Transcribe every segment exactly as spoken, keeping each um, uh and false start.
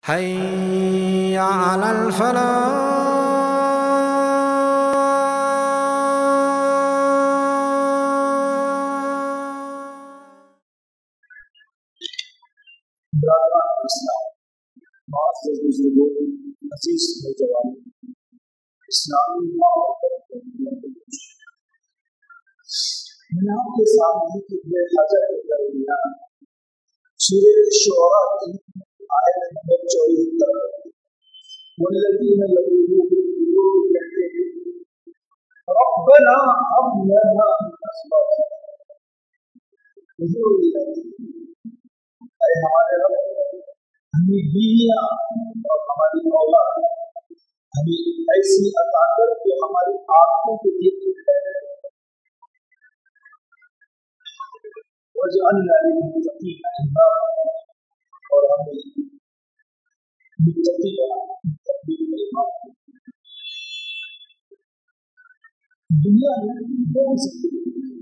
حي على الفلاح. اسلام معزز بزرگوں، عزیز نوجوان، اسلامی ماحول میں آپ کے سامنے خطبہ حاضر کے درمیان سورہ شعراء کی آیت نمبر چوہتر والذین یقولون بالقلوب کہتے ہیں ربنا ہب لنا من ازواجنا، حضور اے ہمارے رب ہمیں بیویاں اور ہماری اولاد ہمیں ایسی عطا کر جو ہماری آنکھوں کو دیکھ ہے، وجعلنا للمتقین اماما، اور ہمیں متقی بنا متقین کا امام۔ دنیا میں دو قسم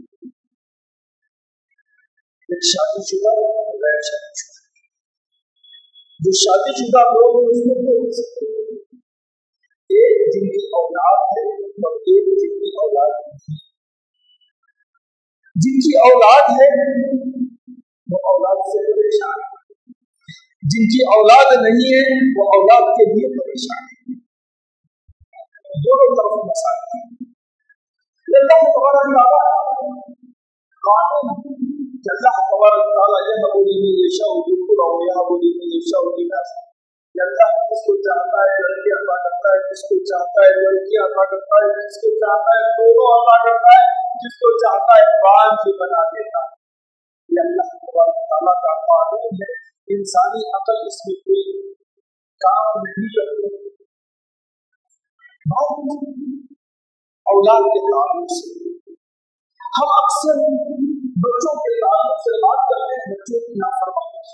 ایک شادی شدہ اور غیر شادی شدہ۔ جو شادی شدہ لوگ ہیں اس میں دو قسم، ایک جن کی اولاد ہے اور ایک جن کی اولاد نہیں۔ جن کی اولاد ہے وہ اولاد سے پریشان ہے، جن کی اولاد نہیں ہے وہ اولاد کے لیے پریشان ہے، دونوں طرف مسائل ہیں۔ اللہ تبارک تعالیٰ قانون کہ اللہ تبارک تعالیٰ یہب لمن یشاء الذکور و یہب لمن یشاء الاناث، کہ اللہ جس کو چاہتا ہے لڑکی عطا کرتا ہے، جس کو چاہتا ہے لڑکی عطا کرتا ہے، جس کو چاہتا ہے دونوں عطا کرتا ہے، جس کو چاہتا ہے بانجھ بنا دیتا ہے۔ یہ اللہ تبارک تعالیٰ کا قانون ہے، انسانی عقل اس میں کوئی کام نہیں کرتی۔ اولاد کے تعلق سے ہم اکثر بچوں کے تعلق سے بات کرتے ہیں، بچوں کی نافرمانی،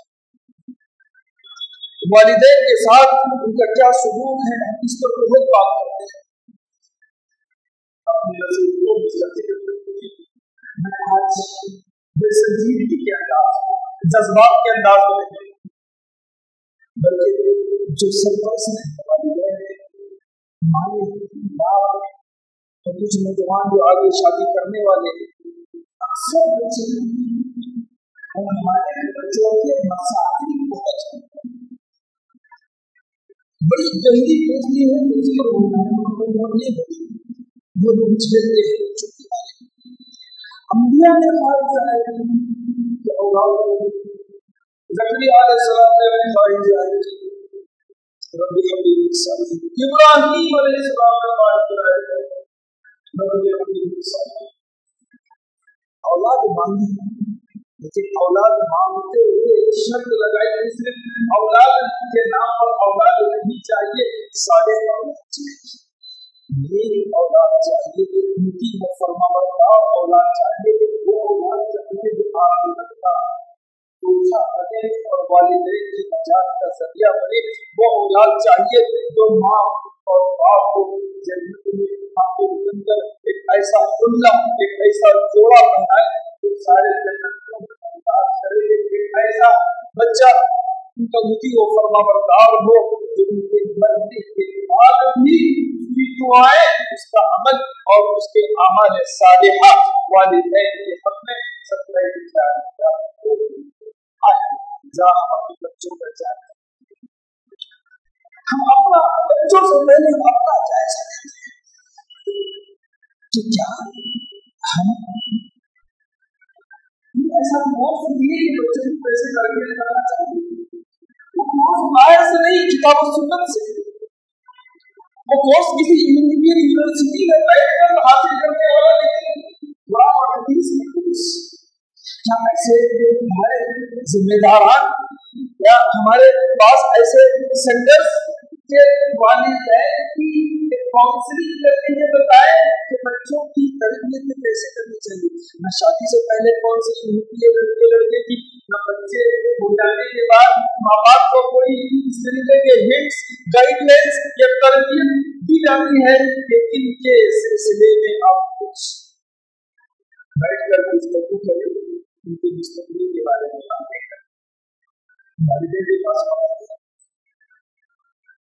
والدین کے ساتھ ان کا کیا سلوک ہے، اس پر بہت بات کرتے ہیں۔ اپنے رسول کو مستقبل کرتے ہیں، میں آج بے سنجیدگی کے انداز جذبات کے انداز میں نہیں، بلکہ جو سرپرست ہیں والدین ہیں، ماں باپ اور کچھ نوجوان جو آگے شادی کرنے والے ہیں، اکثر بچے اور ہمارے بچوں کے مسائل بہت بڑی گہری دوستی ہے، اس کے وہ روچ لیتے ہیں بچوں کے بارے میں۔ انبیاء نے خواہش ظاہر کی کہ اولاد زکریا علیہ السلام نے خواہش ظاہر کی رب هب لي من الصالحين، ابراہیم علیہ السلام نے خواہش ظاہر کی رب هب لي من الصالحين۔ اولاد مانگی لیکن اولاد مانگتے ہوئے شرط لگائی کہ صرف اولاد کے نام پر اولاد نہیں چاہیے، صالح اولاد چاہیے، میری اولاد چاہیے، ان کی فرما بردار اولاد چاہیے، وہ اولاد چاہیے جو آپ لگتا پوچھا بنے اور والدین کی نجات کا ذریعہ بنے، وہ اولاد چاہیے جو ماں اور باپ کو جنت میں آپ کے اندر ایک ایسا اللہ ایک ایسا جوڑا بنائے جو سارے جنتوں میں انداز کرے، ایک ایسا بچہ ان کا مطیع و فرما بردار ہو جو ان کے مرنے کے بعد بھی اس کی دعائیں، اس کا عمل اور اس کے اعمال صالحہ والدین کے حق میں سترہ جائے آئے۔ ہم اپنے بچوں کا جائزہ، ہم اپنا بچوں سے پہلے اپنا جائزہ لیتے ہیں کہ کیا ہم ایسا کورس لیے کہ بچے کو پیسے کر کے کرنا چاہیے، وہ کورس آئے سے نہیں، کتاب و سنت سے، وہ کورس کسی انڈین یونیورسٹی میں بیٹھ کر حاصل کرنے والا نہیں، قرآن اور حدیث میں کورس۔ کیا ایسے ہمارے ذمہ داران یا ہمارے پاس ایسے سینٹرز کے والدین کی کاؤنسلنگ کرنے کے بتائے کہ بچوں کی تربیت کیسے کرنی چاہیے؟ نہ شادی سے پہلے کاؤنسلنگ ہوتی ہے لڑکے لڑکے کی، نہ بچے ہو جانے کے بعد ماں باپ کو کوئی اس طریقے کے ہنٹس گائیڈ لائنس یا تربیت دی جاتی ہے کہ ان کے سلسلے میں آپ کچھ بیٹھ کر گفتگو کریں، ان کے مستقبل کے بارے میں باتیں کریں۔ والدین کے پاس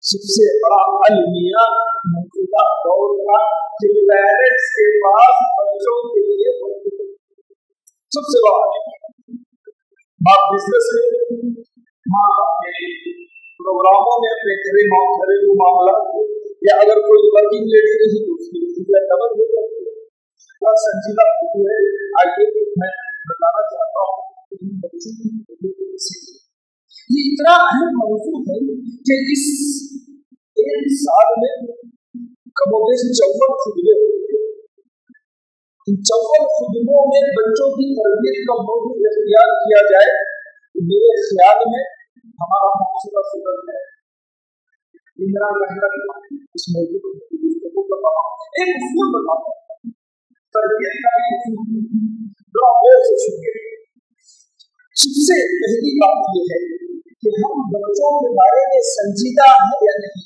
सबसे बड़ा अलमिया मौजूदा दौर का कि पेरेंट्स के पास बच्चों के लिए सबसे बड़ा माँ बिजनेस में, माँ अपने प्रोग्रामों में, अपने घरेलू घरेलू मामला, या अगर कोई वर्किंग लेडी नहीं तो उसकी चीजें डबल हो जाती है। बड़ा संजीदा है। आगे मैं बताना चाहता हूँ कि बच्चों की ये इतना अहम मौजूद है कि इस एक साल में कमोबेश चौवन खुदबे होते हैं। इन चौवन खुदबों में बच्चों की तरबियत का मौजूद इख्तियार किया जाए तो मेरे ख्याल में हमारा मकसद सुधर है। इंदिरा गांधी इस मौजूद को बताओ, एक उसूल बताओ तरबियत का एक उसूल और से शुरू। सबसे पहली बात यह है कि हम बच्चों के बारे में संजीदा है या नहीं,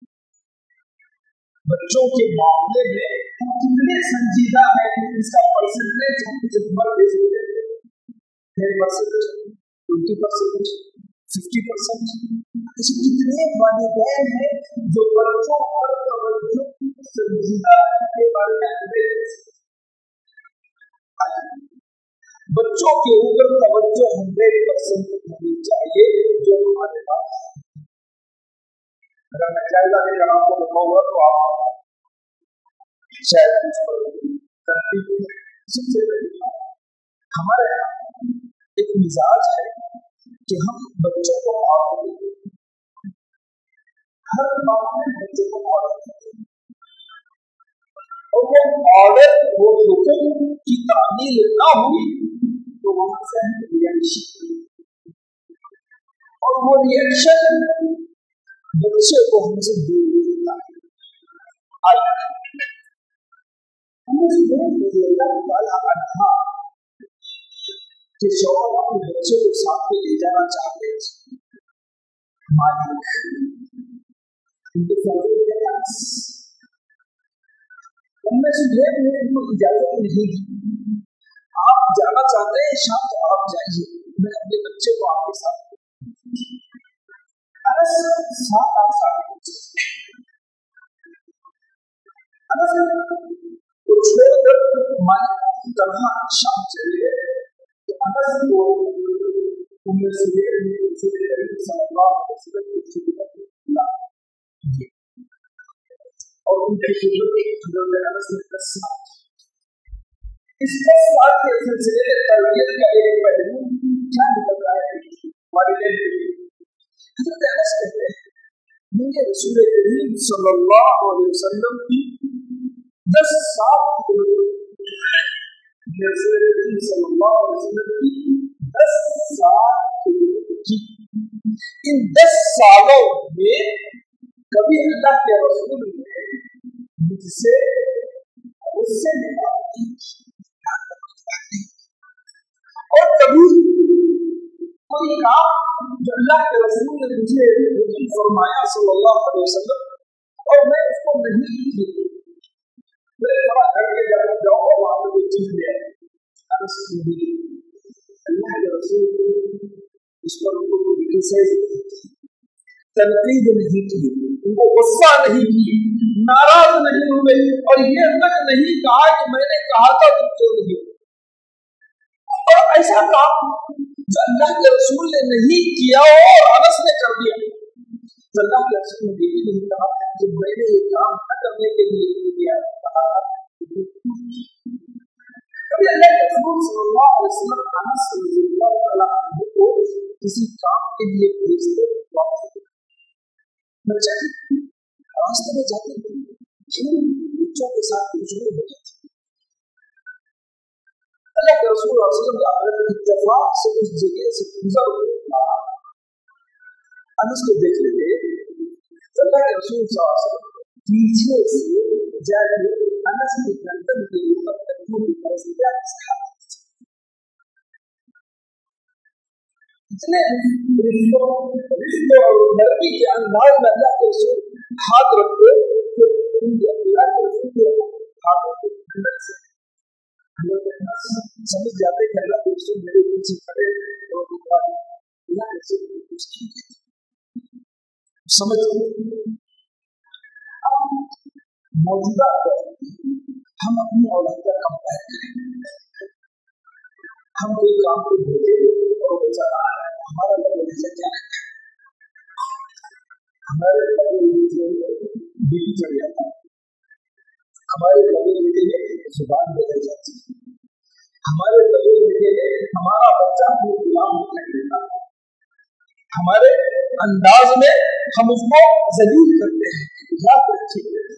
बच्चों के मामले में हम कितने संजीदा है, इसका परसेंटेज हम कुछ नंबर दे सकते हैं। Ten percent, twenty percent, fifty percent. कितने वालिदैन हैं जो बच्चों पर तवज्जो संजीदा के बारे में, बच्चों के ऊपर तवज्जो हंड्रेड परसेंट होनी चाहिए जो हमारे पास। अगर मैं जायजा लेकर आपको बताऊंगा तो आप शायद सबसे पहले हमारे यहाँ एक मिजाज है कि हम बच्चों को हर बात में बच्चों को ऑर्डर करते हैं और वो ऑर्डर वो हुक्म की तामील ना हुई तो वहां से रिएक्शन, और वो रिएक्शन बच्चे को हमसे दूर देता है। कि शौहर अपने बच्चे को साथ में ले जाना चाहते थे, मालिक उनमें से ढेर ने इजाजत नहीं दी। आप जाना चाहते हैं शाम को आप जाइए, मैं अपने बच्चे को आपके साथ सात आठ साल तो छोड़कर मालिक तरह शाम चले गए तो अनस को उनमें से और उनके इस दस साल के सिलसिले में तरबियत का एक पहलू क्या निकल रहा है। हज़रत अनस कहते हैं मैंने रसूल करीम सल्लल्लाहु अलैहि वसल्लम की दस साल रसूल करीम सल्लल्लाहु अलैहि वसल्लम की दस साल की, इन दस सालों में कभी अल्लाह के रसूल ने मुझसे उससे और कभी कोई काम जो अल्लाह के रसूल ने मुझे हुक्म फरमाया सल्लल्लाहु अलैहि वसल्लम और मैं उसको नहीं की, मैं थोड़ा घर के जब जाओ और वहां पे कोई चीज ले आए, अल्लाह के रसूल उस पर उनको तनकीद नहीं की, उनको गुस्सा नहीं की, नाराज नहीं हुए और ये तक नहीं कहा कि मैंने कहा था तुम क्यों नहीं। और ऐसा काम जो अल्लाह के रसूल ने नहीं किया और अनस ने कर दिया, तो अल्लाह के रसूल ने ये नहीं कहा कि मैंने ये काम न करने के लिए किया, कभी अल्लाह के रसूल सल्लल्लाहु अलैहि वसल्लम अनस रज़ियल्लाहु अन्हु को किसी काम के लिए भेजते बच्चे रास्ते में जाते क्यों बच्चों के साथ गुजरे होते थे। अल्लाह के रसूल सल्लल्लाहु अलैहि वसल्लम इत्तेफाक से उस जगह से गुजर रहा, अनस को देख लेते, अल्लाह के रसूल सल्लल्लाहु अलैहि वसल्लम पीछे से जाके अनस के गर्दन के ऊपर तकियों की तरह से जाकर इतने रिश्तों रिश्तों और नरमी के अंदाज में अल्लाह के रसूल हाथ रखते तो उनके अल्लाह के रसूल के हाथों के अंदर से समझ जाते कि अल्लाह के रसूल मेरे पीछे खड़े और अल्लाह के रसूल समझ मौजूदा हम अपनी औलाद का कंपेयर करें। हम कोई काम को भेजे और वो चला आ रहा है, हमारा लेवल से क्या है, हमारे बीवी चढ़ जाता है, हमारे लेवल के जुबान बदल जाती है, हमारे लेवल के हमारा बच्चा को गुलाम दिखाई देता है, हमारे अंदाज में हम उसको जलील करते हैं या अच्छे करते हैं।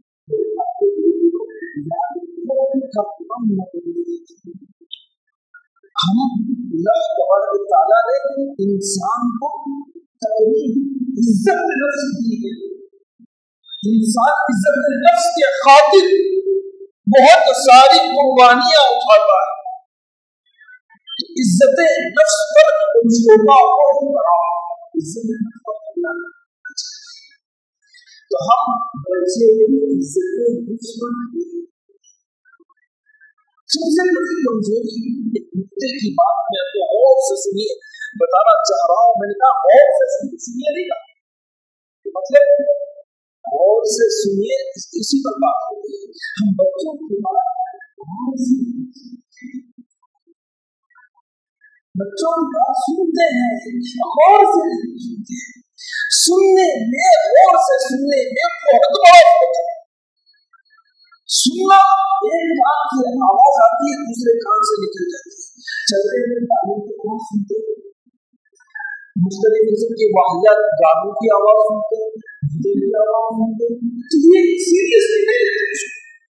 हम अल्लाह ताला ने इंसान को इज्जत नफ्स दी है, इंसान इज्जत नफ्स के खातिर बहुत सारी कुर्बानियां उठाता है, इज्जत नफ्स पर छोटा और बड़ा इज्जत तो हम बच्चे की इज्जत नफ्स पर सबसे बड़ी कमजोरी मुद्दे की बात मैं तो और से सुनिए बताना चाह रहा हूं। मैंने कहा और से सुनिए नहीं कहा, मतलब और से सुनिए इसी पर बात होती है। हम बच्चों की बात बच्चों की बात सुनते हैं और से सुनते हैं, सुनने में और से सुनने में बहुत बड़ा फर्क है। सुनना एक कान से आवाज आती है, दूसरे कान से निकल जाती है। चलते हुए तालीम को कौन सुनते हैं, मुख्तलिफ किस्म के वाहियात गानों की आवाज सुनते हैं, गीतों की आवाज सुनते हैं, तो ये सीरियसली नहीं लेते।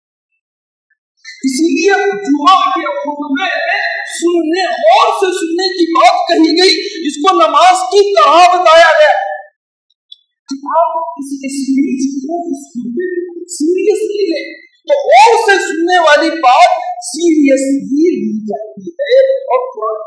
इसीलिए जुमा के खुतबे में सुनने और से सुनने की बात कही गई, इसको नमाज की तरह बताया गया कि आप इस स्पीच को सीरियसली लें। तो और से सुनने वाली बात सीरियसली ली जाती है और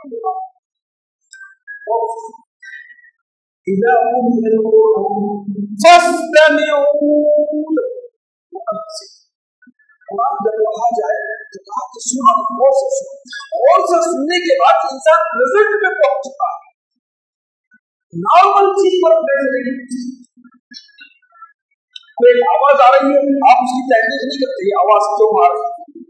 जब कहा जाए तो कहा कि सुनो और से सुनो, और से सुनने के बाद इंसान रिजल्ट में पहुंच चुका है। नॉर्मल चीज पर नहीं, कोई आवाज आ रही है आप उसकी तहकीक नहीं करते, आवाज क्यों आ रही है।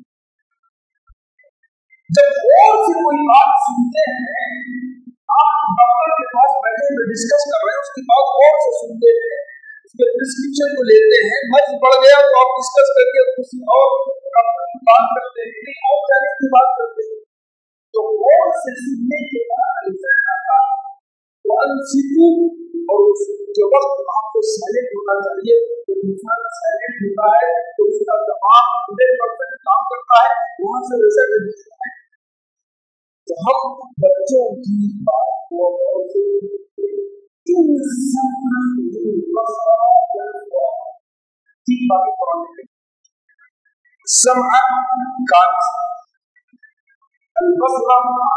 जब और से कोई बात सुनते हैं, आप डॉक्टर के पास बैठे हुए डिस्कस कर रहे हैं, उसकी बात और से सुनते हैं, उसके प्रिस्क्रिप्शन को लेते हैं, मर्ज बढ़ गया तो आप डिस्कस करके किसी और डॉक्टर की बात करते हैं, नहीं और जाने की बात करते हैं। तो और से सुनने के बाद रिजल्ट आता है। तो अनसिकू और जो वक्त आपको साइलेंट होना चाहिए, तो इंसान साइलेंट होता है तो उसका दिमाग हंड्रेड परसेंट काम करता है, वहां से रिजल्ट मिलता है। तो हम बच्चों की बात को तीन बातें पढ़ने समअ कान, अल-बसरा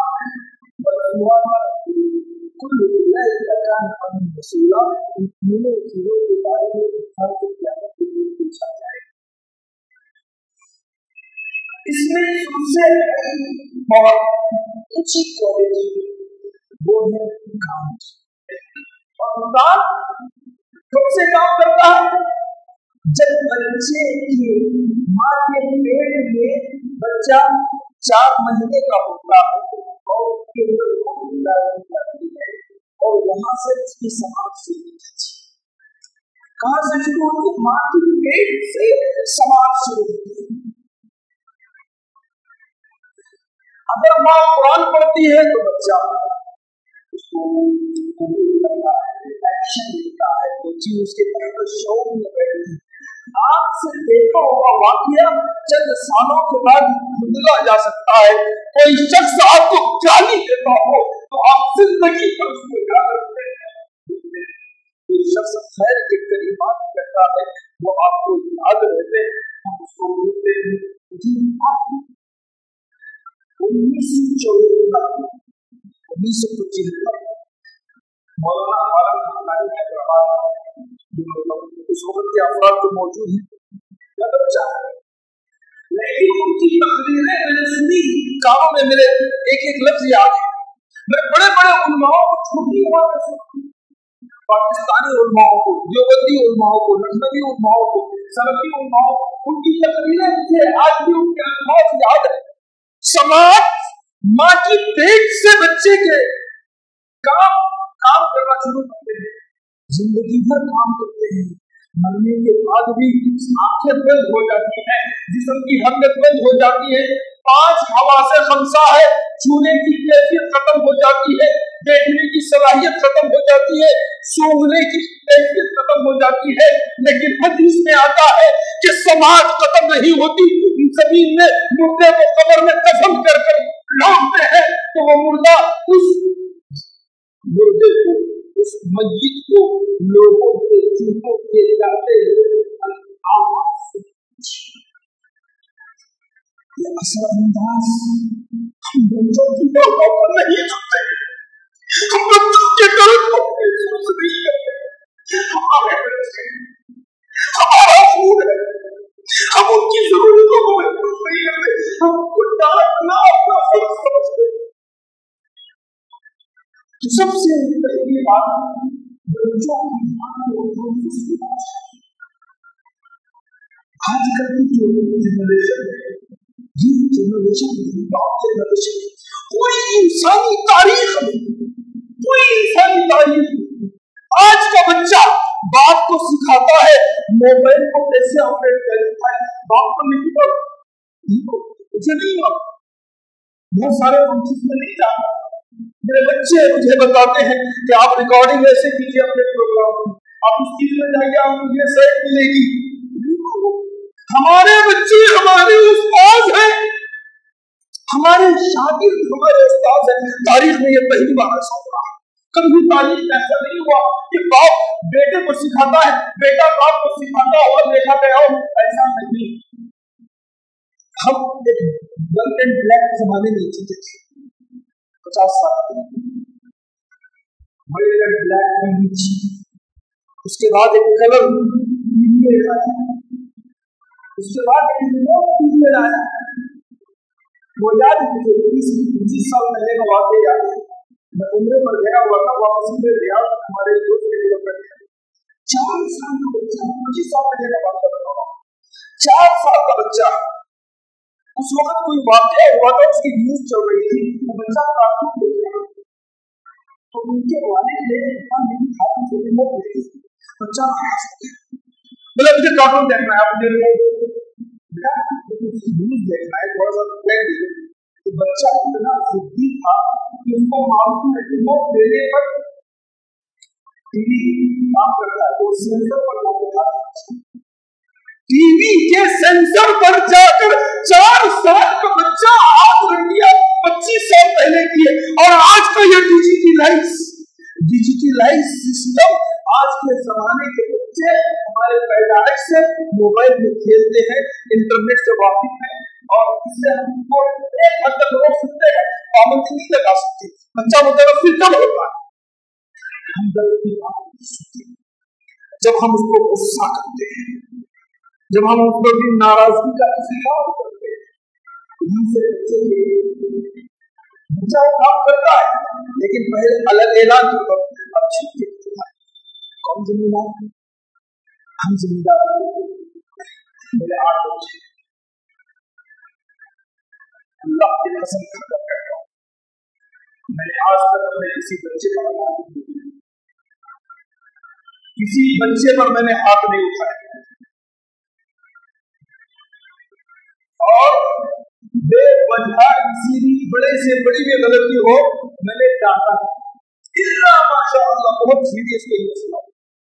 कुल रसूला, इन तीनों चीजों के बारे में इंसान को क्या पूछा जाए। इसमें सबसे बहुत ऊंची क्वालिटी वो है काम, और इंसान कब से काम करता है, जब बच्चे की माँ के पेट में बच्चा चार महीने का होता है और उसके जाती है और वहां से उसकी समाज शुरू होती है। कहां से शुरू होती है? माँ के पेट से समाज शुरू होती है। अगर माँ कुरान पढ़ती है तो बच्चा उसको एक्शन देता है, तो चीज उसके तरफ शौक में बैठती है। आप से देखा होगा वाकया चंद सालों के बाद बदला जा सकता है। कोई शख्स आपको गाली देता हो तो आप जिंदगी पर उसको याद रखते हैं। कोई शख्स खैर के करीब बात करता है वो आपको याद रहते हैं, हम उसको बोलते हैं। उन्नीस सौ चौहत्तर उन्नीस सौ पचहत्तर मौलाना उस वक्त के अफराद तो मौजूद है, बच्चा लेकिन उनकी तकरीरें मैंने सुनी, कानों में मेरे एक एक लफ्ज याद है। मैं बड़े बड़े उलमाओं को छोटी उम्र में सुना, पाकिस्तानी उलमाओं को, देवबंदी उलमाओं को, लखनवी उलमाओं को, सलफी उलमाओं को, उनकी तकरीरें मुझे आज भी उनके अल्फाज याद है। समाज माँ की पेट से बच्चे के काम काम करना शुरू करते हैं, जिंदगी भर काम करते हैं, मरने के बाद भी आंखें बंद हो जाती है, जिस्म की हरकत बंद हो जाती है, पांच हवा से खमसा है, छूने की कैफियत खत्म हो जाती है, देखने की सलाहियत खत्म हो जाती है, सूंघने की कैफियत खत्म हो जाती है, लेकिन हदीस में आता है कि समाज खत्म नहीं होती। जमीन में मुर्दे को कब्र में दफन कर कर लौटते हैं तो वो मुर्दा उस मुर्दे को, उस मस्जिद को लोगों के चूहों के जाते असरअंदाज हम बच्चों की बातों को नहीं सुनते, हम बच्चों के दर्द को महसूस नहीं करते। हमारे बच्चे हमारा खून है, हम उनकी जरूरतों को महसूस नहीं करते, हम उनको डांटना अपना फर्ज समझते। तो सबसे पहली बात बच्चों की आजकल की जो जनरेशन है, ये जनरेशन जनरेशन कोई इंसानी तारीख नहीं, कोई इंसानी तारीख नहीं। आज का बच्चा बाप को सिखाता है मोबाइल को कैसे ऑपरेट करता है, बाप को नहीं पता, मुझे नहीं आता, बहुत सारे फंक्शन में नहीं जाता। मेरे बच्चे मुझे बताते हैं कि आप रिकॉर्डिंग ऐसे कीजिए अपने प्रोग्राम की, आप उस चीज में जाइए, आपको ये सेट मिलेगी। हमारे बच्चे हमारे उस्ताद हैं, हमारे शागिर्द हमारे उस्ताद हैं। तारीख में ये पहली बार ऐसा हो रहा है, कभी तारीख में ऐसा नहीं हुआ कि बाप बेटे को सिखाता है, बेटा बाप को सिखाता हो और देखा गया हो, ऐसा नहीं। हम एक ब्लैक एंड ब्लैक जमाने में जीते थे, पचास साल बड़े ब्लैक टीवी, उसके बाद एक कलर टीवी आया, उसके बाद एक रिमोट टीवी आया। वो याद है मुझे बीस पच्चीस साल पहले का वाकया याद है। मैं उम्र पर गया हुआ था, वापस में गया, हमारे दोस्त के घर पर चार साल का बच्चा, पच्चीस साल पहले का बात कर रहा हूँ, चार साल का बच्चा, उस वक्त कोई वाकया हुआ था, उसकी न्यूज चल रही थी, वो बच्चा कार्टून देख रहा था, तो उनके वाले ने रिमोट ले ली, बच्चा बोला मुझे कार्टून देखना है, मुझे न्यूज देखना है, थोड़ा सा प्लेन दे। तो बच्चा इतना जिद्दी था कि उसको मालूम है रिमोट देने पर टीवी काम करता है, तो सेंसर पर काम करता है, टीवी के सेंसर पर जाकर चार साल का बच्चा हाथ रख दिया, पच्चीस साल पहले की है। और आज का ये डिजिटलाइज डिजिटलाइज सिस्टम, आज के जमाने के बच्चे हमारे पैदाइश से मोबाइल में खेलते हैं, इंटरनेट से वाकिफ हैं, और इससे हमको एक हद तक रोक सकते हैं, पाबंदी नहीं लगा सकते। बच्चा मुतवफ्फिर कब होता है? हम जब हम उसको गुस्सा करते हैं, जब हम उस पर नाराजगी का इजहार करते हैं, बच्चा वो काम करता है, लेकिन पहले अलग ऐलान करता है, अब छुट्टी करता है। कौन जिम्मेदार है? हम जिम्मेदार हैं। मेरे आठ बच्चे, अल्लाह की कसम खाकर कहता हूँ, मैंने आज तक अपने किसी बच्चे का हाथ नहीं उठाया, किसी बच्चे पर मैंने हाथ नहीं उठाया, और बेवजह किसी भी बड़े से बड़ी भी गलती हो मैंने डांटा, इल्ला माशाअल्लाह बहुत सीरियस कोई मसला।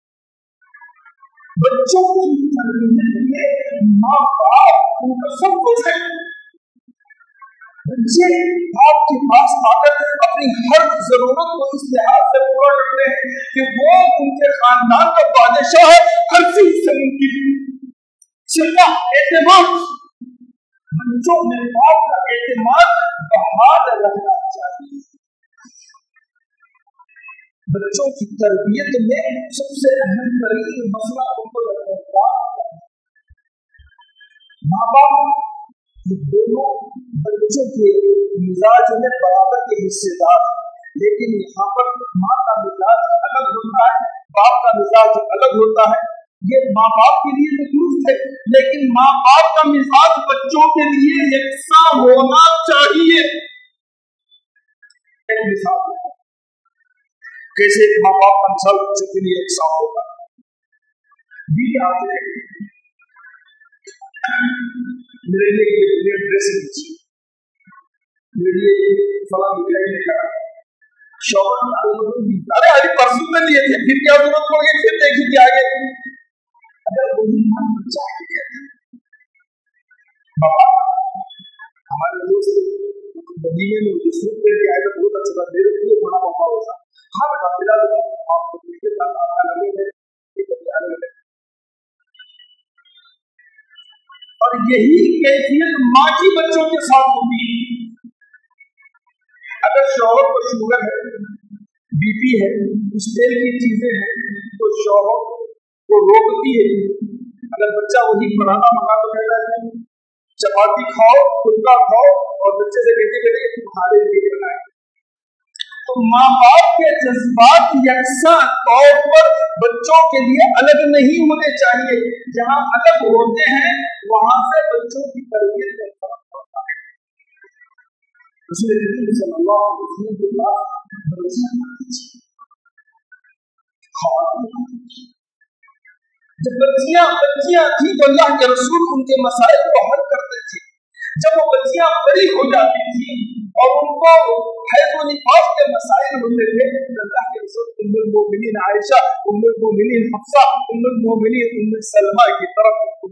बच्चों की तरबियत में माँ बाप उनका सब कुछ है। बच्चे आपके पास आकर अपनी हर जरूरत को इस लिहाज से पूरा करते हैं कि वो उनके खानदान का बादशाह है, हर चीज से उनकी चिंता एतमाद, बच्चों में बाप का एतमाद बहाल रहना चाहिए। बच्चों की तरबियत में सबसे अहम तरीन मसला उनको लगता है माँ बाप दोनों बच्चों के मिजाज में बराबर के हिस्सेदार, लेकिन यहाँ पर माँ का मिजाज अलग होता है, बाप का मिजाज अलग होता है, ये माँ बाप के लिए तो दुरुस्त है, लेकिन माँ बाप का मिजाज बच्चों के लिए यकसा होना चाहिए। एक मिसाल कैसे माँ बाप का मिसाल बच्चे के लिए यकसा होगा। दीदी आपने मेरे लिए ड्रेस मेरे लिए फला मिठाई अरे अरे परसों में लिए थे, फिर क्या जरूरत पड़ गई, फिर देखी क्या आगे। अगर वही मन चाहिए बाबा हमारे दोस्त मदीने में सूट पहन के आए तो बहुत अच्छा था, मेरे लिए बड़ा मौका होता। हाँ बेटा फिलहाल आपको उसके साथ आपका लगे है। और यही कैफियत माँ की बच्चों के साथ होगी। अगर शौहर को शुगर है, बीपी है, उस तेल की चीजें हैं तो शौहर को रोकती है। अगर बच्चा वही बनाना मंगा तो कहता है चपाती खाओ, फुल्का खाओ, और बच्चे से कहते कहते तुम्हारे लिए बनाए। तो माँ बाप के जज्बात यकसा तौर पर बच्चों के लिए अलग नहीं होने चाहिए। जहाँ अलग होते हैं वहां से बच्चों की तरबियत में फर्क पड़ता है। रसूल सल्लल्लाहु अलैहि वसल्लम के पास जब बच्चियां बच्चियां थी तो अल्लाह के रसूल उनके मसाइल को हल करते थे। जब वो बच्चियां बड़ी हो जाती थी और उनको हैज व निफास के मसाइल होते थे तो अल्लाह के रसूल उम्मुल मोमिनीन आयशा, उम्मुल मोमिनीन हफ्सा, उम्मुल मोमिनीन उम्मे सलमा की तरफ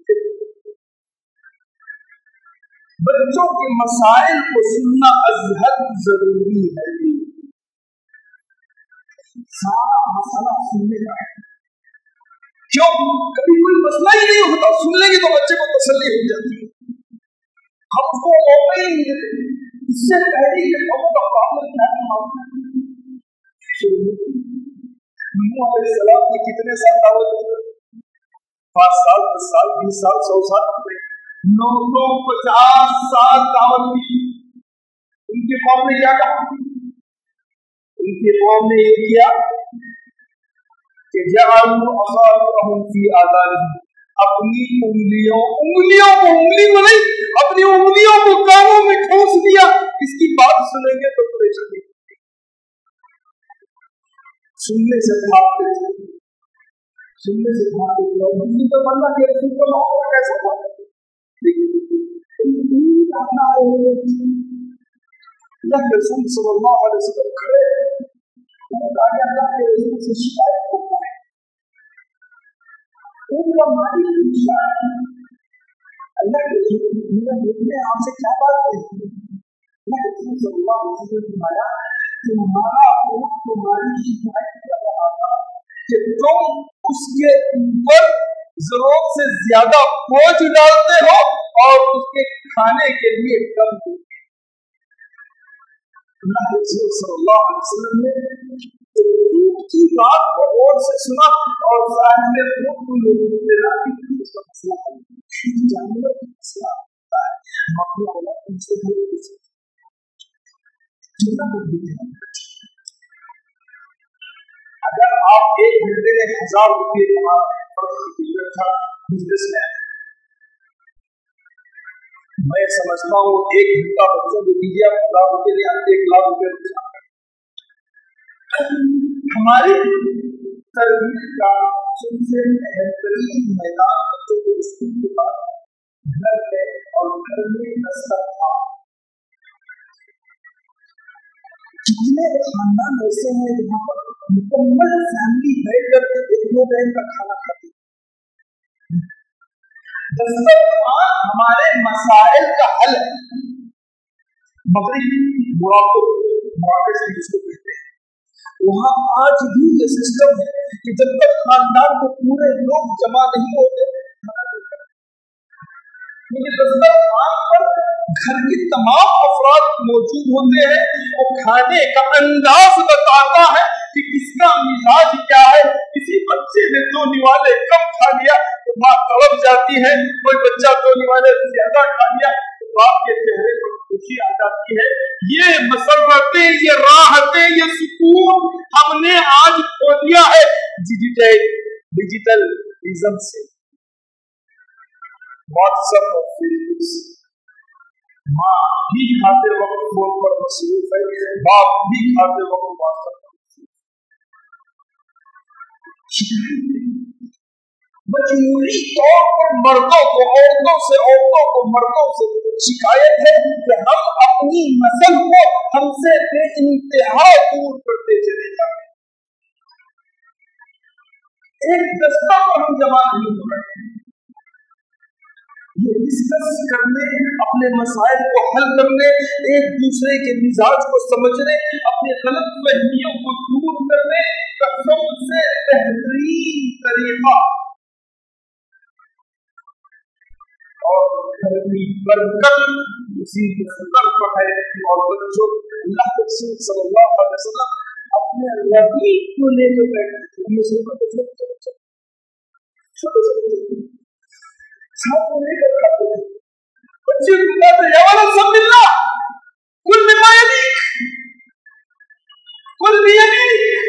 बच्चों के मसाइल को सुनना अजहद जरूरी है। सारा मसला सुनने का है। क्यों? कभी कोई मसला ही नहीं होता, सुन लेंगे तो बच्चे को तसल्ली हो जाती है। हमको मौका ही नहीं देते। इससे पहले कि हम का प्रॉब्लम क्या है, कितने साल दावत, पाँच साल, दस साल, बीस साल, सौ साल, नौ सौ पचास साल दावत दी। उनके कौम ने क्या कहा? उनके कौम ने ये किया कि जअलू असाबिअहुम फी आज़ानिहिम, अपनी उंगलियों उंगलियों को उंगली में नहीं, अपनी उंगलियों को कानों में ठूस दिया। इसकी बात सुनेंगे तो परेशानी, सुनने से भागते थे, सुनने से भागते थे। और दूसरी तो बंदा के रसूल को मालूम कैसा था, अल्लाह के रसूल सल्लल्लाहु अलैहि वसल्लम खड़े अल्लाह के रसूल से शिकायत करता है। उनका मालिक पूछता है अल्लाह के रसूल मेरा बेटे आपसे क्या बात है? अल्लाह के रसूल सल्लल्लाहु अलैहि वसल्लम ने फरमाया तुम्हारा ऊँट तुम्हारी शिकायत कर रहा था कि तुम उसके ऊपर जरूरत से ज्यादा बोझ डालते हो और उसके खाने के लिए कम देते। अल्लाह के रसूल सल्लल्लाहु अलैहि वसल्लम ने ऊँट की बात को गौर से सुना और साहिब ने ऊँट को लोगों से राजी उसका मसला है। जानवर का मसला होता है, मकला वाला उनसे भी पूछे जितना कुछ भी है। अगर आप एक घंटे में हजार रुपये कमा बिजनेस में, मैं समझता हूँ एक घंटा बच्चों को दीजिए आप हजार रुपये लिए आप एक लाख रुपये हमारी तरबियत का सबसे बेहतरीन मैदान बच्चों के स्कूल के बाद घर है और घर में दस्तक था। कितने खानदान ऐसे हैं जहाँ पर मुकम्मल फैमिली बैठकर एक दो टाइम का खाना खाती है। दस्तरखान हमारे मसाइल का हल है। मगरिब मुराको मुराकश जिसको कहते हैं, वहाँ आज भी ये सिस्टम है कि जब तक खानदान को पूरे लोग जमा नहीं होते क्योंकि दस्तरखान पर घर के तमाम अफराद मौजूद होते हैं। वो खाने का अंदाज बताता है कि किसका मिजाज क्या है। किसी बच्चे ने दो निवाले कम खा लिया तो माँ तड़प जाती है, कोई बच्चा दो निवाले ज्यादा खा लिया तो बाप के चेहरे पर खुशी आ जाती है। ये मसरतें, ये राहतें, ये सुकून हमने आज खो दिया है डिजिटल डिजिटलिज्म से, व्हाट्सएप और फेसबुक से। माँ भी खाते वक्त फोन पर मसरूफ है, बाप भी खाते वक्त व्हाट्सएप पर मजबूरी तौर पर मर्दों को औरतों से, औरतों को मर्दों से शिकायत है कि हम अपनी नस्ल को हमसे बेइंतहा दूर करते चले जा रहे हैं। एक दस्ता पर हम जमा नहीं हो रहे हैं। ये डिस्कस करने, अपने मसाइल को हल करने, एक दूसरे के मिजाज को समझने, अपने गलत फहमियों को दूर करने का सबसे बेहतरीन तरीका और घर की बरकत उसी के सफर पर है। और बच्चों, अल्लाह के रसूल सल्लल्लाहु अलैहि वसल्लम अपने नबी को लेकर बैठे थे। ये सुनकर तो छोटे छोटे छोटे छोटे साथ में लेकर खाते थे। बच्चे को कहते हैं, या वाला सब मिलना कुल मिमायनी कुल मियानी।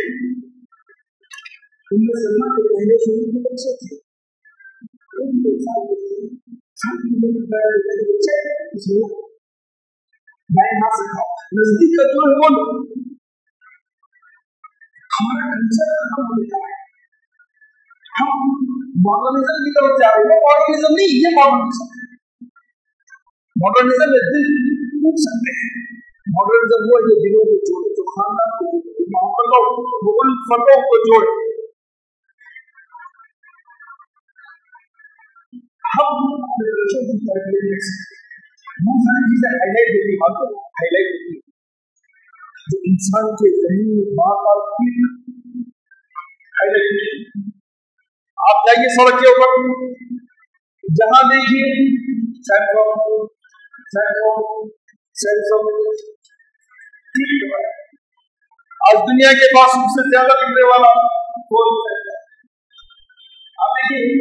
उनमें सलमा के पहले शुरू के बच्चे थे, उनके साथ साथ में लेकर बैठे थे। बच्चे इसलिए मैं यहाँ से खाओ, नजदीक का जो है बोलो। हमारा कल्चर खत्म हो गया है। हम मॉडर्निज्म की तरफ जा रहे हैं। मॉडर्निज्म नहीं, ये मॉडर्निज्म है। मॉडर्निज्म में दिल टूट सकते हैं। मॉडर्निज्म वो जो दिलों को जोड़े, जो खानदान को जोड़े, मोहब्बतों को, उल्फतों को जोड़े। हम अपने बच्चों की तरबियत में बहुत सारी चीजें हाईलाइट होती, बातों हाईलाइट होती जो इंसान के जहन में बार बार हाईलाइट होती। आप जाइए सड़क के ऊपर, जहां देखिए सैमसंग सैमसंग सैमसंग। आज दुनिया के पास सबसे ज्यादा बिकने वाला फोन है। आप देखिए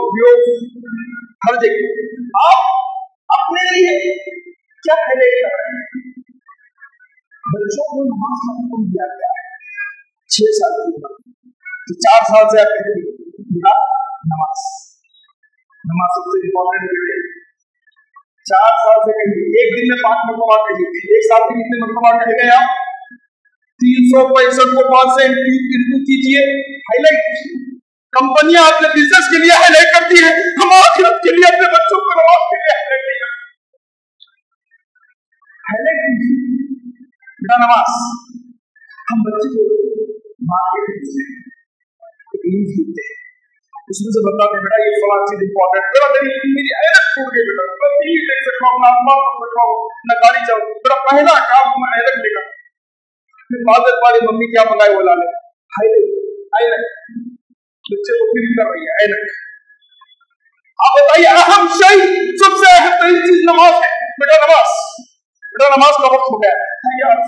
हर जगह। आप अपने लिए क्या हाईलाइट कर रहे हैं? बच्चों को नमाज का हुक्म दिया गया है छह साल की उम्र, तो चार साल से आप कहते नमाज नमाज सबसे इम्पोर्टेंट है। चार साल से कहिए, एक दिन में पांच मरतबा कहिए। एक साल में कितने मरतबा कह गए आप? तीन सौ पैंसठ को पांच से इंटू कीजिए। हाईलाइट कंपनियां अपने बिजनेस के लिए हाईलाइट करती है, हम आखिरत के लिए अपने बच्चों को नमाज के लिए हाईलाइट नहीं करते। हाईलाइट कीजिए नमाज। हम बच्चे को मार्केट देते हैं, उसमें से बताते हैं बेटा ये फलां चीज इंपॉर्टेंट, बेटा मेरी मेरी ऐनक टूट गई, बेटा मैं टीवी देख सकता हूँ, ना अखबार पढ़ सकता हूँ, ना गाड़ी चलाऊं, बेटा पहला काम मैं ऐनक लेगा। फिर बात वाली मम्मी क्या मंगाए वो ला ले। हाईलाइट हाईलाइट बच्चे को फील कर रही है ऐनक। आप बताइए अहम शय, सबसे अहम तरीन चीज नमाज है। बेटा नमाज, बेटा नमाज का वक्त हो गया है यार।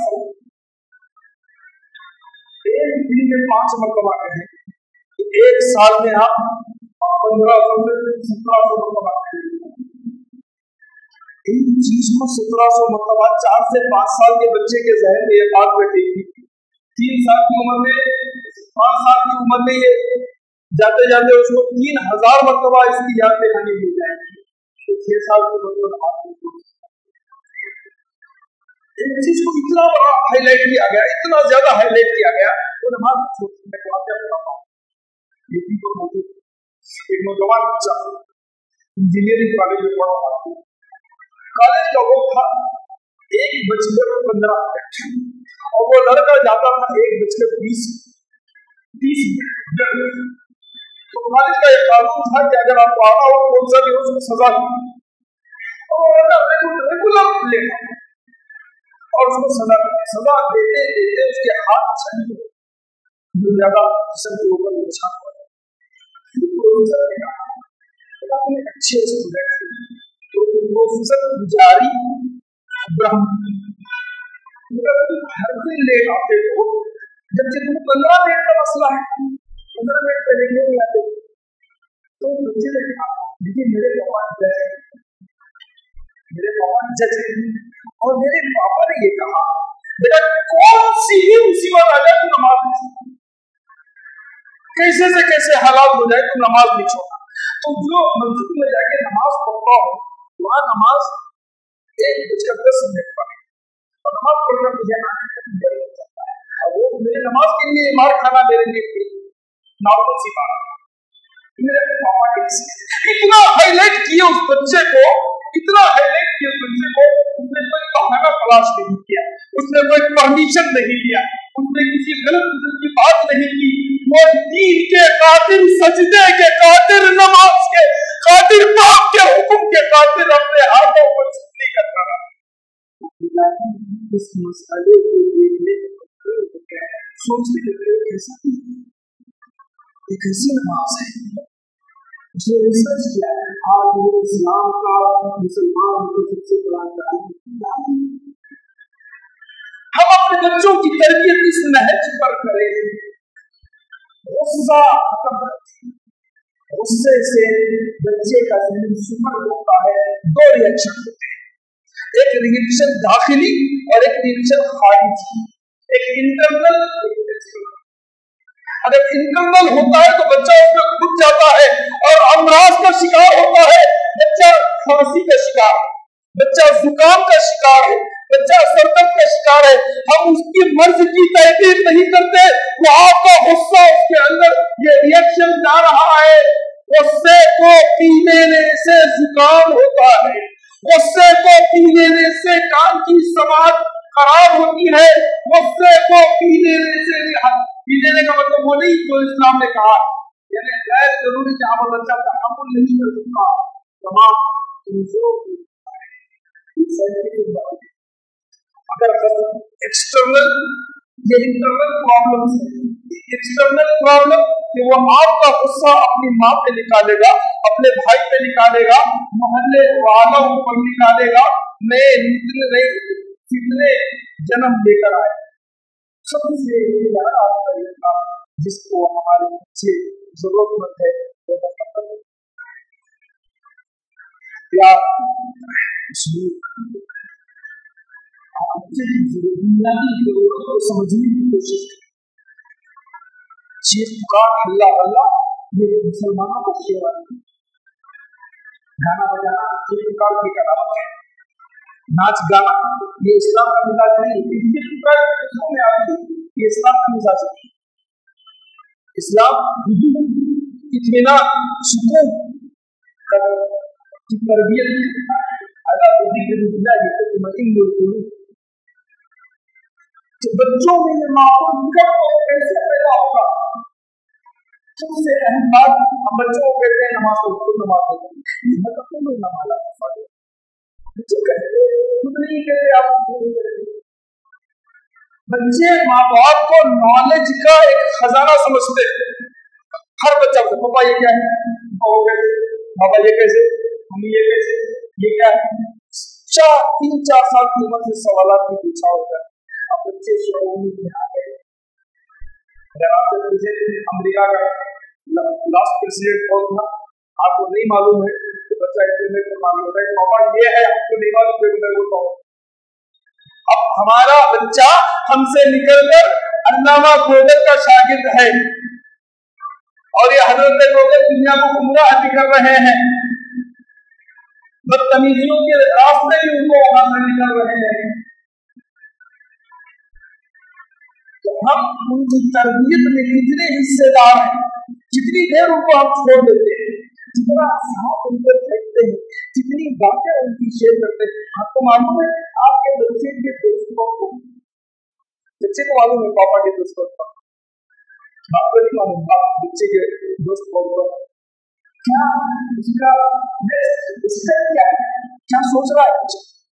एक दिन में पांच मरतबा कहें, एक साल में आप पंद्रह सौ से सत्रह सौ मरतबा कहें। एक चीज को सत्रह सौ मरतबा चार से पांच साल के बच्चे के जहन में ये बात बैठेगी। तीन साल की उम्र में, पांच साल की उम्र में ये जाते जाते उसको तीन हजार मरतबा इसकी याद दिलानी मिल जाएगी। तो छह साल की उम्र में एक चीज को इतना बड़ा हाईलाइट किया गया, इतना ज्यादा हाईलाइट किया गया, वो नमाज छोड़ने के बाद क्या बताऊं। एक नौजवान बच्चा इंजीनियरिंग कॉलेज में पढ़ रहा था। कॉलेज का वक्त था एक बजकर पंद्रह मिनट और वो लड़का जाता था एक बजकर बीस तीस मिनट। तो कॉलेज का एक कानून था कि अगर आपको आना हो कौन सा भी हो उसको सजा दी। और रेगुलर लेगा और उसको सजा सजा देते देते उसके हाथ चल गए, ज्यादा सबके ऊपर नुकसान हुआ। अपने अच्छे स्टूडेंट तो प्रोफेसर पुजारी ब्राह्मण हर दिन लेट आते हो, जबकि तुम पंद्रह मिनट का मसला है, पंद्रह मिनट पहले नहीं आते। तो बच्चे देखिए मेरे पापा जज मेरे पापा जज اور میرے پاپا نے یہ کہا بیٹا کون سی بھی مصیبت آ جائے تو نماز نہیں چھوڑنا, کیسے سے کیسے حالات ہو جائے تو نماز نہیں چھوڑنا. تو جو مسجد میں جا کے نماز پڑھتا ہوں وہاں نماز ایک بج کر دس منٹ پڑھے اور نماز پڑھنا مجھے اور وہ میرے نماز کے لیے مار کھانا میرے لیے نارمل سی بات. میرے پاپا اتنا ہائی لائٹ کیا اس بچے کو, اتنا ہائی لائٹ کیا اس بچے کو, اس نے کوئی بہانہ تلاش نہیں کیا, اس نے کوئی پرمیشن نہیں لیا, اس نے کسی غلط قسم کی بات نہیں کی. وہ دین کے قاتل, سجدے کے قاتل, نماز کے قاتل, باپ کے حکم کے قاتل اپنے ہاتھوں پر چھٹی کرتا رہا. اس مسئلے کو دیکھنے سوچنے لگے کیسا ایک ایسی نماز ہے. اس نے ریسرچ کیا آج اسلام کا مسلمان کو سب سے بڑا کام. ہم اپنے بچوں کی تربیت اس نہج پر کریں. غصہ غصے سے بچے کا ذہن سپر ہوتا ہے. دو ریئیکشن ہوتے ہیں, ایک ریئیکشن داخلی اور ایک ریئیکشن خارجی, ایک انٹرنل ایک ایکسٹرنل. اگر انٹرنل ہوتا ہے تو بچہ اس میں کھد جاتا ہے اور امراض کا شکار ہوتا ہے. بچہ کھانسی کا شکار ہے, بچہ زکام کا شکار ہے, بچہ سردرد کا شکار ہے. ہم اس کی مرض کی تحقیق نہیں کرتے, وہ آپ کا غصہ اس کے اندر یہ ریئیکشن جا رہا ہے. غصے کو پی لینے سے زکام ہوتا ہے, غصے کو پی لینے سے کان کی سماعت خراب ہوتی ہے, غصے کو پی لینے سے پی لینے کا مطلب وہ نہیں جو اسلام نے کہا, یعنی غیر ضروری جہاں پر بچہ تحمل نہیں کر سکتا تمام چیزوں کی. اگر ایکسٹرنل یہ انٹرنل پرابلم ہے, ایکسٹرنل پرابلم کہ وہ آپ کا غصہ اپنی ماں پہ نکالے گا, اپنے بھائی پہ نکالے گا, محلے والوں پر نکالے گا, نئے نکلے نئے فتنے جنم لے کر آئے. سب سے زیادہ طریقہ جس کو ہمارے بچے ضرورت مند ہے وہ یا بنیادی ضرورت کو سمجھنے کی کوشش کریں. چیخ پکار ہلا ہلا یہ مسلمانوں کو سیوا ہے. گانا بجانا چیخ پکار کی علامت ہے, ناچ گانا یہ اسلام کا مزاج نہیں. یہ اسلام کا مزاج نہیں. اسلام اطمینان سکون کی تربیت تو بچوں میں یہ ماحول کیسے پیدا ہوگا. سب سے اہم بات ہم بچوں کو کہتے ہیں نماز کو نماز بچے ماں باپ کو نالج کا ایک خزانہ سمجھتے ہیں. ہر بچہ کو پاپا یہ کیا ہے, پاپا یہ کیسے, ممی یہ کیسے, یہ کیا ہے. چار تین چار سال کی عمر سے سوالات بھی پوچھا ہوتا ہے. اب بچے شعور میں آ گئے. اگر آپ سے پوچھے امریکہ کا لاسٹ پریسیڈنٹ کون تھا, آپ کو نہیں معلوم ہے تو بچہ انٹرنیٹ پر معلوم ہوتا ہے پاپا یہ ہے, آپ کو نہیں معلوم ہے میں بولتا ہوں. اب ہمارا بچہ ہم سے نکل کر علامہ گوگر کا شاگرد ہے اور یہ حضرت گوگر دنیا کو گمراہ کر رہے ہیں, بدتمیزیوں کے راستے بھی ان کو وہاں سے نکل رہے ہیں. تو ہم ان کی تربیت میں کتنے حصے دار ہیں, جتنی دیر ان کو ہم چھوڑ دیتے ہیں, جتنا ساتھ ان کو پھینکتے ہیں, جتنی باتیں ان کی شیئر کرتے ہیں. آپ کو معلوم ہے آپ کے بچے کے دوستوں کو, بچے کو معلوم ہے پاپا کے دوستوں کو, آپ کو نہیں معلوم بچے کے دوست کو کیا اس کا کیا ہے, کیا سوچ رہا ہے.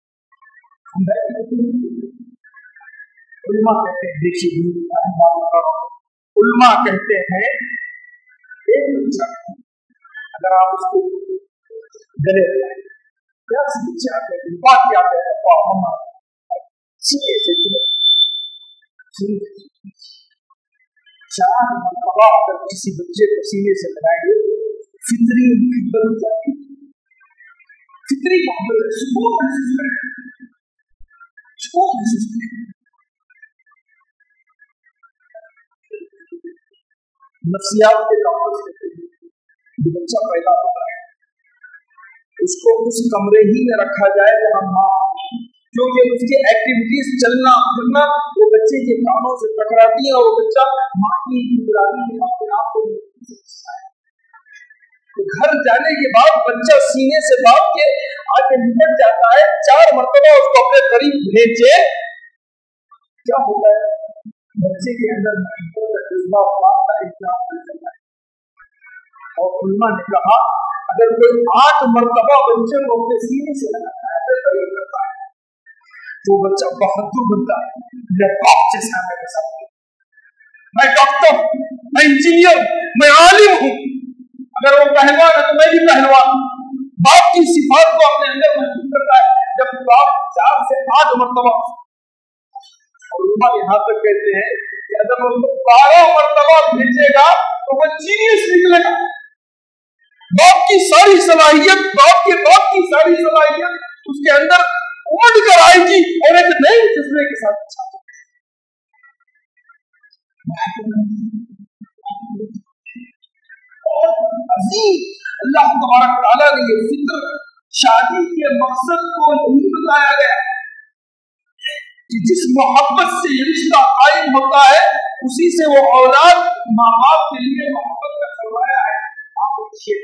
علماء کہتے ہیں, دیکھیے علماء کہتے ہیں ایک بچہ اگر آپ اس کو گلے کیا بچے آتے ہیں بات کیا آتے ہیں سینے سے چار مرتبہ اگر کسی بچے کو سینے سے لگائیں گے فطری محبت ہو جاتی ہے, فطری محبت سکون محسوس کریں. وہ محسوس کرے. نفسیات کے ڈاکٹر کہتے ہیں جو بچہ پیدا ہوتا ہے اس کو اس کمرے ہی میں رکھا جائے جہاں ماں، کیونکہ اس کی ایکٹیویٹیز چلنا پھرنا وہ بچے کے کانوں سے ٹکراتی ہیں اور وہ بچہ ماں کی نگرانی میں اپنے آپ کو سمجھتا ہے. تو گھر جانے کے بعد بچہ سینے سے باپ کے آگے نکل جاتا ہے، چار مرتبہ اس کو اپنے قریب بھیجے. کیا ہوتا ہے؟ بچے کے اندر محبت کا جذبہ باپ کا احترام کر جاتا ہے. اور علماء نے کہا اگر کوئی آٹھ مرتبہ بچے کو اپنے سینے سے لگاتا ہے پھر قریب کرتا ہے تو بچہ بہادر بنتا ہے. میرے باپ جیسا میرے ساتھ، میں ڈاکٹر، میں انجینئر، میں عالم ہوں. اگر وہ پہلوان ہے تو میں بھی پہلوان ہوں. باپ کی صفات کو اپنے اندر محسوس کرتا ہے. جب باپ چار سے آٹھ مرتبہ، اور علماء یہاں تک کہتے ہیں کہ اگر وہ بارہ مرتبہ بھیجے گا تو وہ جینیس نکلے گا. باپ کی ساری صلاحیت، باپ کے باپ کی ساری صلاحیت اس کے اندر امڑ کر آئے گی اور ایک نئے جذبے کے ساتھ اچھا اور عظیم. اللہ تبارک تعالیٰ نے یہ فکر شادی کے مقصد کو نہیں بتایا گیا کہ جس محبت سے یہ رشتہ قائم ہوتا ہے اسی سے وہ اولاد ماں باپ کے لیے محبت کا سرمایہ ہے. آپ دیکھیے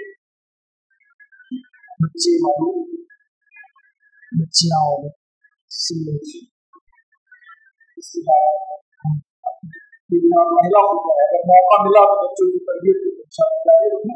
بچے معلوم بچیاں اور اس کے بعد پہلا ہوتا ہے اگر موقع ملا تو بچوں کی تربیت کو اچھا جاری رکھنا.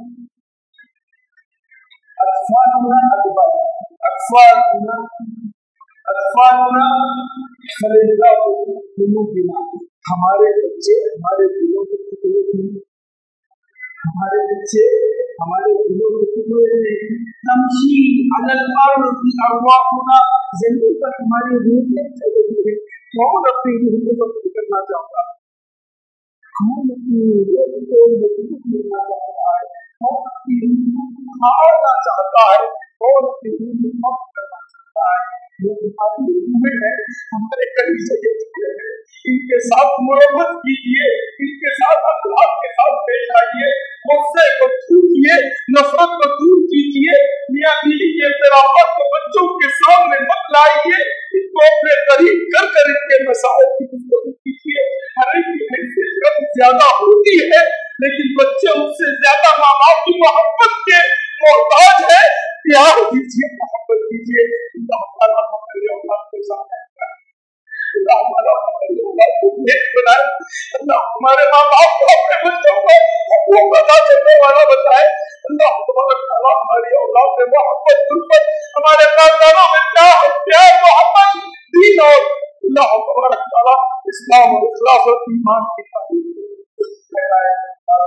اطفالنا اکبر اطفالنا اطفالنا خلیلہ قلوبنا، ہمارے بچے ہمارے دلوں کے ٹکڑے ہیں. ہمارے بچے ہمارے دلوں کے ٹکڑے ہیں. تمشی علی الارض ارواحنا، زمین پر ہماری روح میں چل رہی ہے. کون اپنی روح کو ضبط کرنا چاہتا ہے؟ کون اپنی روح کو ضبط کرنا چاہتا ہے؟ کون اپنی روح کو کھانا چاہتا ہے؟ کون اپنی روح کو ضبط کرنا چاہتا ہے؟ یہ ہماری روحیں ہیں، ہمارے کلیجے کے ٹکڑے ہیں. ان کے ساتھ مرمت کیجیے، ان کے ساتھ اخلاق کے ساتھ پیش آئیے. غصے کو دور کیجیے، نفرت کو دور کیجیے. میاں بیوی کے اختلافات کو بچوں کے سامنے مت لائیے. ان کو اپنے قریب کر کر ان کے مسائل کی گفتگو کیجیے. ہر ایک کی حیثیت کم زیادہ ہوتی ہے لیکن بچے ان سے زیادہ ماں باپ کی محبت کے محتاج ہے. پیار دیجیے، محبت دیجیے. اللہ تعالیٰ ہمارے اولاد کے ساتھ ہے. اللہ ہمارا ہمارے اولاد کو نیک بنائے. اللہ ہمارے ماں باپ کو اپنے بچوں کو حقوق ادا کرنے والا بتائے. اللہ تبارک تعالیٰ ہماری اولاد میں محبت الفت، ہمارے خاندانوں میں پیار پیار محبت دین اور اللہ تبارک تعالیٰ اسلام اور اخلاص اور ایمان کی تعلیم پھیلائے.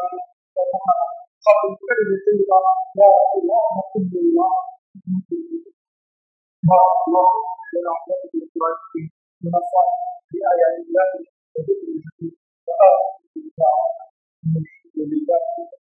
ختم کر دیتے اللہ لا الہ الا اللہ اللہ برحمتہ الواسعہ منفع بآيات الله وذكر الحكيم وآخر الدعوة الحمد لله